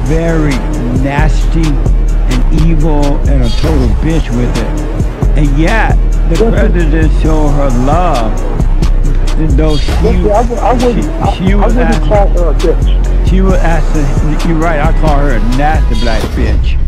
very nasty and evil and a total bitch with it. And yet, the president showed her love. Though she was asking, you're right, I call her a nasty black bitch.